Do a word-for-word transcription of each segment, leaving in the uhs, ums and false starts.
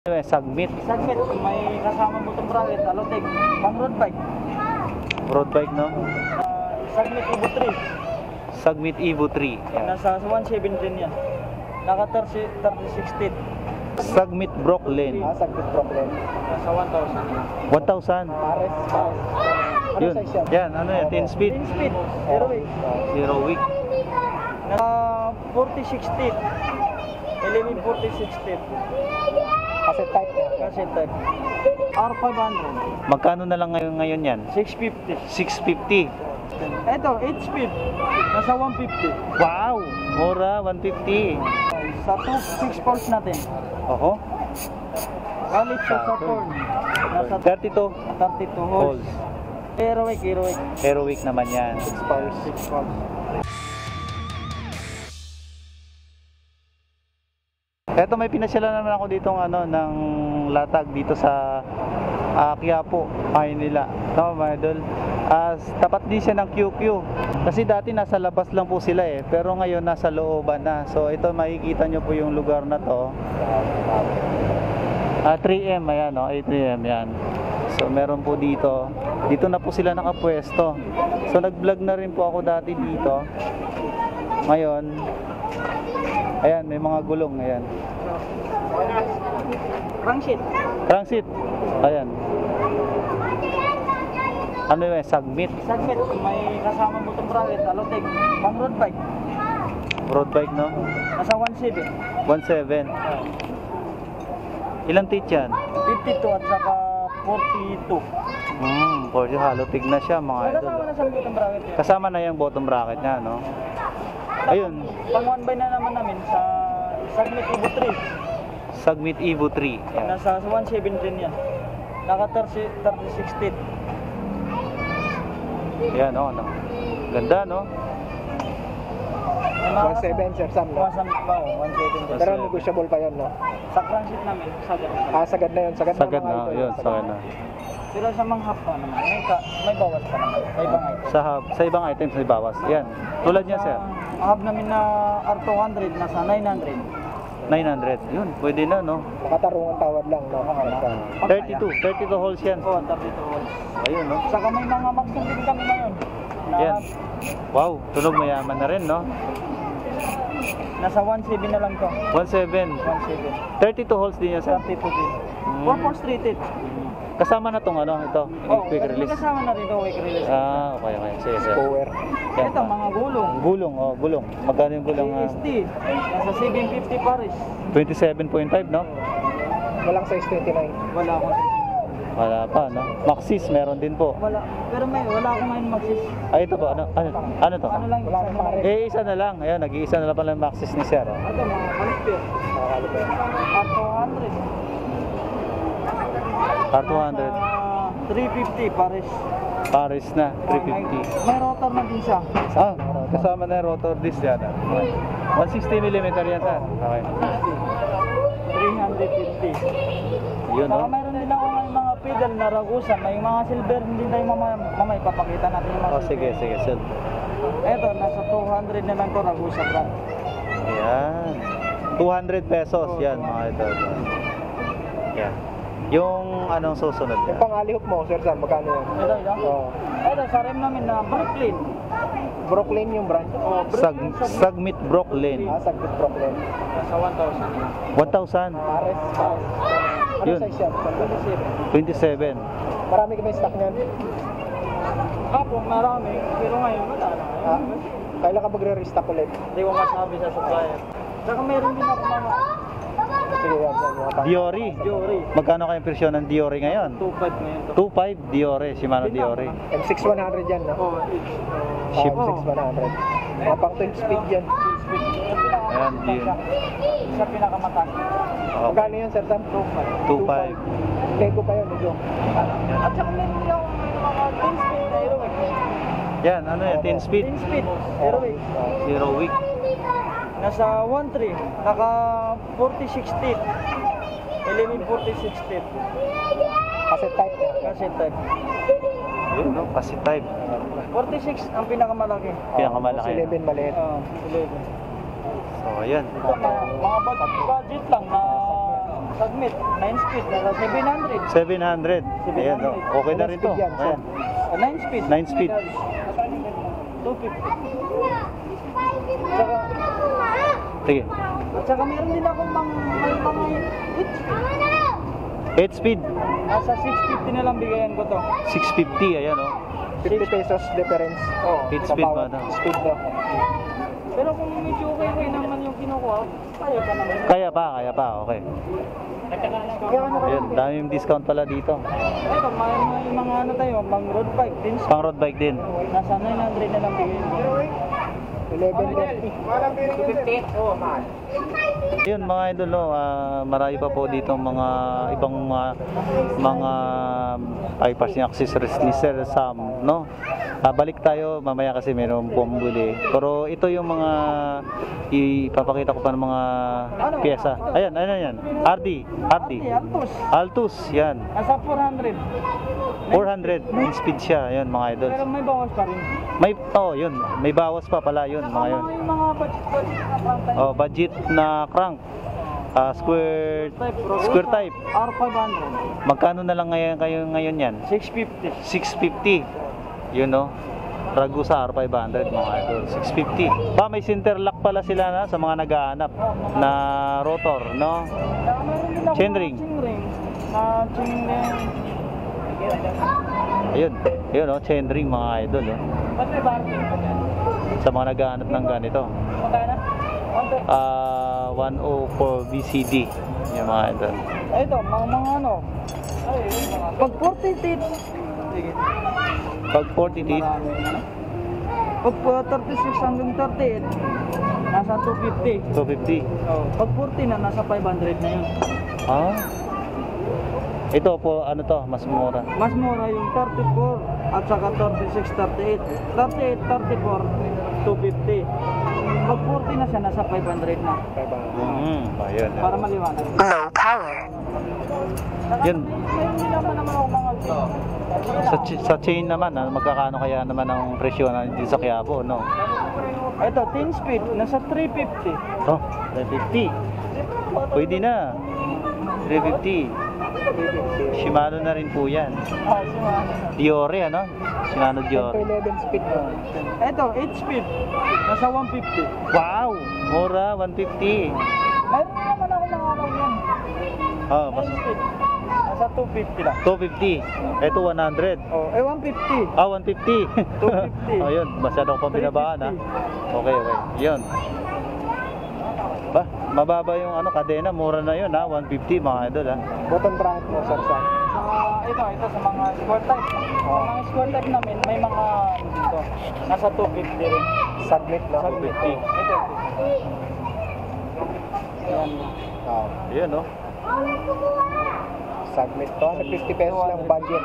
Sagmit. Sagmit, may kasama butong bracket, alotek, pang road bike. Road bike, no? Uh, Sagmit Evo three. Sagmit Evo three. Yan. Nasa one seventeen yan. Naka thirty-six teeth. Sagmit Brooklyn. Ah, Sagmit Brooklyn. Nasa one thousand. one thousand. Pares, pares. Ano Yun. size yan? Yan, ano yan? ten speed. ten speed, zero weight. Zero week. Nasa forty-six teeth. eleven forty-six teeth. Kasi type niya. Kasi type. R five hundred. Magkano na lang ngayon ngayon yan? six fifty. six fifty. Ito, eight speed. Nasa one fifty. Wow! Mura, one fifty. Sa two six poles natin. Oho. Galit sa Saturn. Nasa thirty-two thirty-two holes. holes. Heroic, heroic. Hero week naman yan. six poles. six poles. Eto, may pinasyalan naman ako ditong ano ng latag dito sa uh, Quiapo, Maynila. Tama mga idol. Uh, tapat din siya ng Q Q. Kasi dati nasa labas lang po sila eh, pero ngayon nasa looban na. So ito, makikita nyo po yung lugar na to. Uh, three M, ayan o, oh, three M yan. So meron po dito. Dito na po sila nakapwesto. So nag-vlog na rin po ako dati dito. Ngayon, ayan, may mga gulong, ayan. Crankshaft. Crankseat. Ayan. Ano yun? Sagmit. Sagmit, may kasama butong bracket, alotek, pang road bike. Road bike, no? Nasa one seven. one seven. Ilang teeth yan? fifty-two at saka forty-two. Hmm, forty halotig na siya, mga May idol. kasama na sa butong bracket yan. Kasama na yung bottom bracket niya, no? Ayun. Pang one by na naman namin sa Sagmit Evo three. Sagmit Evo three. Ayan. Nasa one seventeen yan. Naka thirty-six teeth. Ayan, oh, no? Ganda, no? May mga one seven, Sir Sam, no? One seven ba? one seven. Pero negotiable pa yun, no? Sa crankshaft namin, sagad. Ah, sagad na yun. Sagad, Sagad na, mga na, idol. yun, sagad na. Pero sa mga hap pa naman, may, ka, may bawas pa naman. Sa ibang item. Sa, hub, sa ibang items may bawas. Yan. Tulad niya, sir. Ang hub namin na R two hundred, nasa nine hundred. nine hundred. Yun, pwede na, no? Nakatarungan tawad lang, no? thirty-two. thirty-two holes yan. Oo, thirty-two holes. Ayun, no? Saka may mga maxim din kami ngayon. Na Yan. Wow, tunog mayaman na rin, no? nasa one seven na lang to. one seven. one seven. thirty-two holes din yan, sir. thirty-two din. Mm. four four street it. Kasama na tong ano, ito, Oh, quick may release. kasama na rin ito, quick release. Ah, okay, okay. Sige, sir. Power. Yan Ito, pa. mga gulong. Gulong, oh, gulong. Magkano yung gulong? A S T, nasa seven fifty pares. twenty-seven point five, no? Walang size twenty-nine. Wala akong Wala pa, no? Maxis, meron din po. Wala. Pero may wala akong ngayon magsis. Ay, ito po, ano, ano, ano to? Ano lang, Wala akong pare. Eh, isa na lang. Ayun, nag-iisa na lang pala yung Maxis ni sir. Oh. Ito, mga caliper. Nakakalimutan. R two hundred. R two hundred. Nasa three fifty pares. Paris na, three May, fifty. may rotor na din siya. Ah, kasama na yung rotor disc yan. ah. one sixty millimeter yan, sir. Okay. three fifty. Yun, Saka no? mayroon din ako ngayon mga pedal na ragusan. May mga silver din tayo mamaya. Mamaya papakita natin yung mga Oh, sige, sige, sir. Ito, nasa two hundred na lang to ragusan brand. Ayan. two hundred pesos yan, mga idol. Yan. Yung anong susunod Yung yan? pangalihok mo, Sir Sam, magkano yun? Ito, ito. Oh. Ito, sa rim namin na Brooklyn. Brooklyn yung brand. Oh, Sag, Brooklyn. Sagmit Brooklyn. Ah, Sagmit Brooklyn. Nasa one thousand. one thousand. Pares, pares. Ano Yun. size yan? twenty-seven. twenty-seven. Marami ka ba yung stock niyan? Apo, marami. Pero ngayon, wala na. Ha? Kailan ka magre-restock ulit? Hindi ko masabi sa supplier. Saka meron din ako mga Sige, yan, yan. Mga tao. Diori. Diori. Magkano kayong presyon ng Diori ngayon? two five ngayon to. two five Diori, Shimano Diori. M six one hundred yan, no? Oh, each. Uh, Ship. M six one hundred. Mga pang twelve speed yan. speed. Ayan, din. Sa pinakamataas. Magkano yan, Sir Sam? two five. two five. Lego pa yun, Lego. At saka meron din ako mga ten speed na aerobic. Yan, ano yan? ten speed? ten speed aerobic. Zero week. Nasa one three. Naka forty-six teeth. eleven forty-six teeth. Kasi type niya. Kasi type. Yun, no? Kasi type. forty-six ang pinakamalaki. Pinakamalaki. Tapos eleven maliit. Ah, eleven. So, ayan. Ito, mga, mga bud- budget lang na Submit, nine speed, nasa seven hundred. seven hundred. Ayan, oh. Okay na rin to. Ilang speed yan, sir? Ayan. Uh, nine speed. nine speed. two fifty. Tsaka, Sige. at saka meron din akong mang, may mga eight speed. eight speed. Nasa six fifty na lang bigayan ko to. six fifty. Ayan, oh. fifty pesos difference. Oo. eight Sa speed bawat ba, no? speed no? Pero kung medyo okay-okay naman yung kinukuha, kaya pa naman. Kaya pa, kaya pa. Okay. Kaya ano ka Ayan, daming discount pala dito. Ito, may, may mga ano tayo, mga road bike din. Pang road bike din. Nasa nine hundred na lang bigayan ko. eleven fifty. two fifty? Oo, mahal. Yun mga idol, no, ah, marami pa po dito mga ibang mga, mga pipers and accessories ni Sir Sam, no? Ah, balik tayo mamaya kasi mayroong bumili. Pero ito yung mga ipapakita ko pa ng mga pyesa. Ayan, ano yan? R D, R D. Ate, Altos. Altus, yan. Nasa four hundred. four hundred in speed siya, yan mga idol. Pero may bawas pa rin. May, oh, yun, may bawas pa pala yun, mga yun. Mga yung mga budget-budget na pang tayo. Oh, budget na crank. Ah, square Type, bro. square type. R five hundred. Magkano na lang ngayon kayo ngayon yan? six fifty. six fifty. Yun no. Ragusa R five hundred mga idol. six fifty. Pa may center lock pala sila na sa mga naghahanap na rotor, no? Saka meron din ako Chainring. mga chainring. Na chainring. Ayun. Ayun no, chainring mga idol, no. Ba't may barking pa dyan? Sa mga naghahanap ng ganito. Magkano? one thirty. Ah, one oh four B C D. Yung mga idol. Ito, mga mga ano. Ay, yun, mga. Pag forty teeth. Sige. Pag forty teeth, Marami na. Pag po thirty-six hanggang thirty-eight, nasa two fifty. two fifty. Oh. Pag forty na, nasa five hundred na yun. Ah. Ito po, ano to, mas mura. Mas mura yung thirty-four at saka thirty-six, thirty-eight. thirty-eight, thirty-four, two fifty. Pag forty na siya, nasa five hundred na. Hmm, ayun. Para maliwanag. Low power. Yun. Mayroon din naman naman ako mga Sa, ch- sa chain naman, ah, magkakano kaya naman ang presyo na dito sa Quiapo, no? Ito, ten speed, nasa three fifty. Oh, three fifty. Pwede na. three fifty. Shimano na rin po yan. Ah, sima. Diore, ano? Shimano Diore. eleven speed no? Ito, eight speed, nasa one fifty. Wow! Mura, one fifty. Mayroon din naman ako mga ano yan. Oh, mas nine speed, nasa two fifty lang. two fifty. Ito one hundred. Oh, eh one fifty. Ah, one fifty. two fifty. Oh, yun. Masyado ko pang binabaan, ha? Okay, okay. Yun. Ba, mababa yung ano, kadena. Mura na yun, ha? one fifty, mga idol, ha? Button bracket mo, sir Sam. Sa ito, ito sa mga square type. Sa mga square type namin, may mga ano dito, nasa two fifty rin. Submit no? Sa fifty. Ito. Yan. Ah, Yun, no? submit to. fifty pesos lang budget.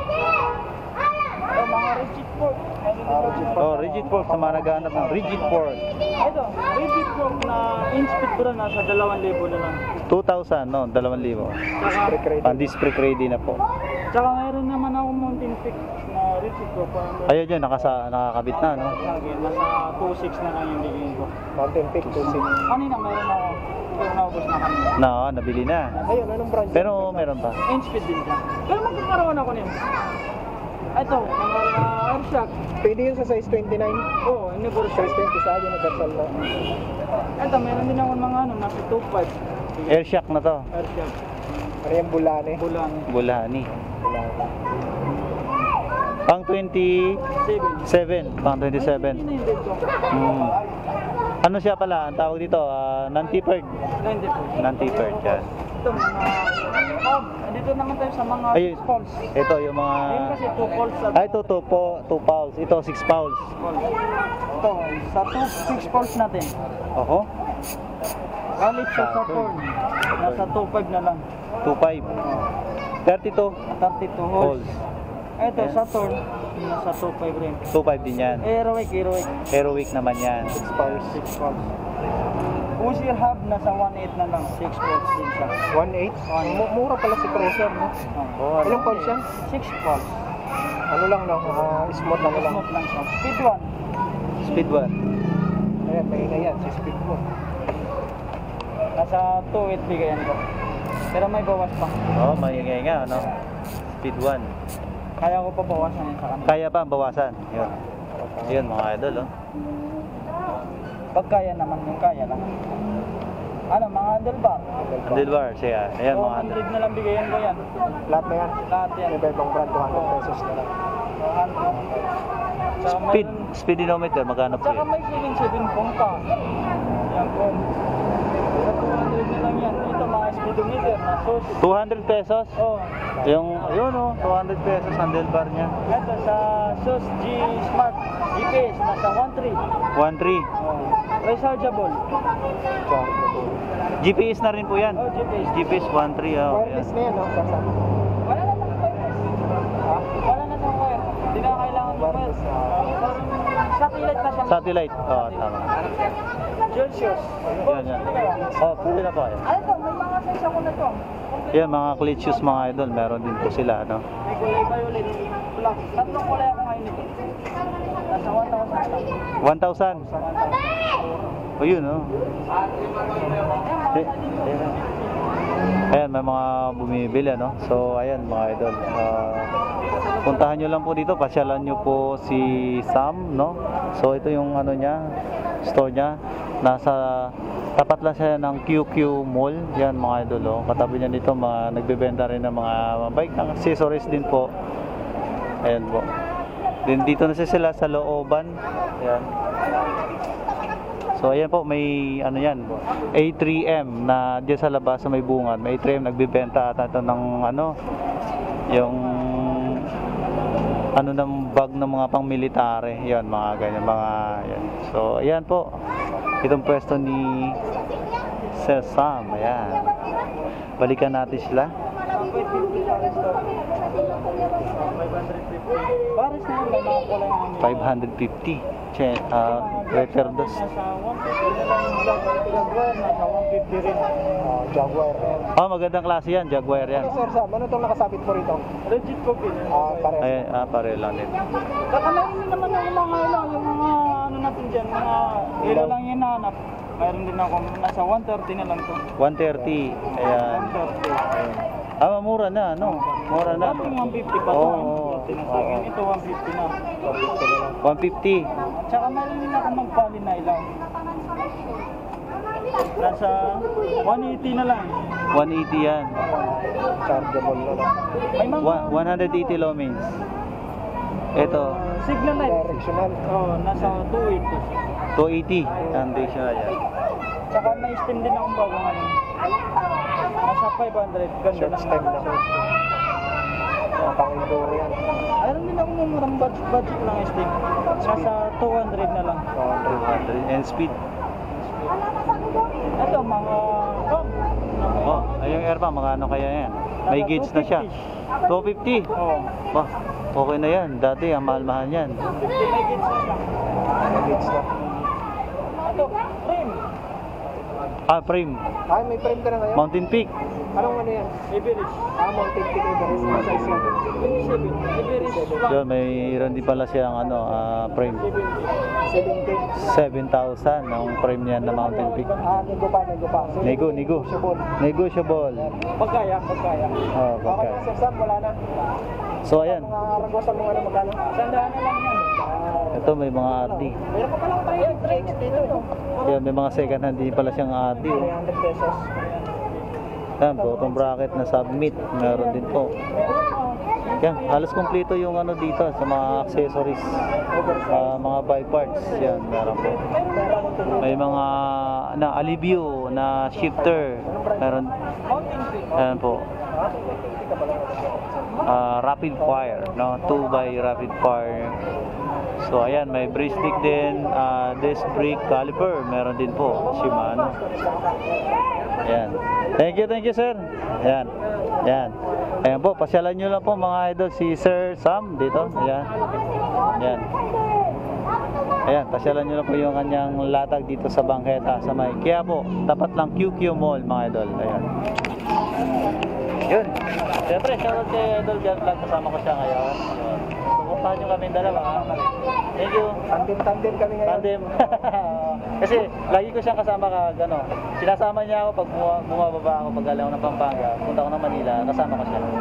Ito, mga rigid fork. Ah, rigid fork. Oh, rigid fork. Sa mga naghahanap ng rigid fork. Ito, rigid fork na in-speed ko na nasa dalawang libo na lang. two thousand, no? two thousand. Tsaka, Brake ready. Pang disc brake ready na po. tsaka mayroon naman ako mountain fix na rigid fork. Ayun yun, nakasa, nakakabit na, no? Lagi, nasa two six na lang yung bigay ko. Mountain Peak two six. Kanina mayroon ako. Pero naubos na kanina. Na, oh, nabili na. Ayun, anong brand? Pero meron pa. In-speed din siya. Pero magkakaroon ako niyan. Ito, mga uh, airshock. Pwede yun sa size twenty-nine. Oo, hindi ko Size twenty sa akin, nagkasal na. Ito, meron din ako mga ano, nasa two five. Air shock na to. Airshock. Ano yung bulane? Bulan. Bulani. Bulane. Pang twenty-seven. Seven. Pang twenty-seven. Hindi na yung Hmm. Ano siya pala? Ang tawag dito, ah, non-tapered. ninety po. Non-tapered yan. Ito, mga... Oh, dito naman tayo sa mga Ayun. six poles. Ito yung mga... Ayun kasi two poles sa... Ah, ito two po, two pounds. Ito six pounds. poles. Ito, sa two, six poles natin. Oho. Galit sa Saturn. Saturn. Nasa two five na lang. two five. thirty-two thirty-two holes. holes. Ito, Saturn. Nasa two five rin. two five din yan. Aerowick, Aerowick. Heroic naman yan. six poles, six poles. Uzi hub nasa one eight na lang, six poles din siya. one eight? Mu- Mura pala si Cruiser, no? Oh, Ilang poles yan? six poles. Ano lang, no? Ah, smooth ano lang. Smooth lang siya. Speed one. Speed one. Ayan, may na yan, si speed mo. Nasa two eight bigayan ko. Pero may bawas pa. Oh, maingay nga, ano? Speed one. Kaya ko pa bawasan yun sa kanila. Kaya pa bawasan. Yun. Yun mga idol, oh. Pag kaya naman yung kaya lang. Ano, mga handlebar. Handlebar siya. Ayan So, mga one handlebar. hundred na lang bigayan ko yan. Lahat na yan. Lahat yan. Iba-ibang brand, two hundred pesos na lang. two hundred. Tsaka Speed, mayroon- speedometer, magkano po Tsaka yun? may seven seven pong pa. Yan po. Sa two hundred na lang yan. Ito mga speedometer na sus. two hundred pesos? Oh. Yung, yun oh, two hundred pesos handlebar niya. Ito sa sus G Smart G P S nasa one three. one three. Oh. Rechargeable. G P S na rin po yan. Oh, G P S. G P S one three, oh. Wireless Ayan. na yan, no? Sasa. Wala na tayong wireless. Ha? Wala na tayong wire. Hindi na kailangan ng wire. Wireless, ah. Satellite na siya. Satellite. Oh, tama. Dual shoes. Yan, yan. Oh, pwede na po. Ayan. Ano to? May mga size ako na to. Yan, mga clutch shoes mga idol. Meron din po sila, no? May kulay violet. Black. Tatlong kulay ako ngayon nito. Nasa one thousand lang. one thousand. O yun, oh. Eh, ayan. Ayan, may mga bumibili, no? So, ayan, mga idol. Ah, puntahan nyo lang po dito. Pasyalan nyo po si Sam, no? So, ito yung ano niya, store niya. Nasa tapat lang siya ng Q Q Mall. Yan, mga idol, oh. Katabi niya dito, mga nagbebenta rin ng mga bike accessories din po. Ayan po. Din dito na siya sila sa looban. Ayan. So ayan po, may ano yan, A three M na diyan sa labas sa may bungad. May A three M nagbebenta ata ito ng ano, yung ano ng bag ng mga pang-military. Yan, mga ganyan, mga yan. So ayan po. Itong pwesto ni Sir Sam. Ayan. Balikan natin sila. Pares na yun. May mga kulay nga. five hundred fifty. Che, uh, Referdos. Nasa one fifty na lang yung black. Jaguar nasa one fifty rin. Oh, Jaguar. Ah, magandang klase yan. Jaguar yan. Okay, Sir Sam, ano itong nakasabit mo rito? Legit ko pin. Ah, pares. Ay, ah, pare lang din. Saka mayroon naman yung mga ano, yung mga ano natin dyan, mga ilo lang yung nahanap. Mayroon din ako, nasa one thirty na lang to. one thirty. Ayan. one thirty. Ah, mura na, no? Mura na. Dating one fifty pa to. Oo, ano, oo, tinatagin. oo. Ito one fifty na. one fifty. Tsaka mayroon din ako magpali na ilaw. Nasa one eighty na lang. one eighty yan. Chargeable na lang. May mga One- one eighty lumens. Ito, signal light. Directional. Oh, nasa two eighty. two eighty. Hindi siya yan. Tsaka may stem din akong bago ngayon. Nasa five hundred. Ganda Short ng stem na. Mga pang-enduro yan. Ayun din ako mumurang budget, budget lang yung stem. Nasa two hundred na lang. two hundred. And speed. Ito mga pump. Oh, ay yung air pa, mga ano kaya yan? May gauge na siya. two fifty. Oo. Bah, okay na yan. Dati, ang mahal-mahal yan. May gauge na siya. Gauge na. Ito, rim. Ah, frame. Ay, may frame ka na ngayon? Mountain Peak. Anong ano yan? Everest. Ah, Mountain Peak Everest. Ang size yan. twenty-seven. Everest Yun, lang. may rin din pala siyang ano, ah, frame. seventy. seven thousand ang frame niyan na Mountain Peak. Ah, nego pa, nego pa. So, Nego, nego. negotiable. Negotiable. Pagkaya, pagkaya. Oh, Okay okay. na, Sir Sam, wala na. So ayan, Mga aragosan mo ano, magkano? Sandaan na lang yan. ito may mga R D. Meron pa palang tayo. Drinks dito. Yan, may mga second hand, hindi pala siyang R D. Oh. three hundred pesos. Yan, bottom bracket na submit, meron din po. Yan, halos kompleto yung ano dito sa mga accessories, ah, mga bike parts. Yan, meron po. May mga na alivio na shifter, meron. Yan po. Ah, rapid fire, no? two by rapid fire. So ayan, may brake stick din, ah, disc brake caliper, meron din po, Shimano. Ayan. Thank you, thank you sir. Ayan. Ayan. Ayan po, pasyalan nyo lang po mga idol si Sir Sam dito. Ayan. Ayan. Ayan, pasyalan nyo lang po yung kanyang latag dito sa bangketa sa may Quiapo. Tapat lang Q Q Mall mga idol. Ayan. Yun. Siyempre, shoutout kay Idol Jan Vlog. Kasama ko siya ngayon. Yun. puntahan nyo kami dalawa. Thank you. Tandem-tandem kami ngayon. Tandem. Kasi lagi ko siyang kasama ka, ano, sinasama niya ako pag buma- bumababa ako pag galing ako ng Pampanga, punta ako ng Manila, kasama ko siya.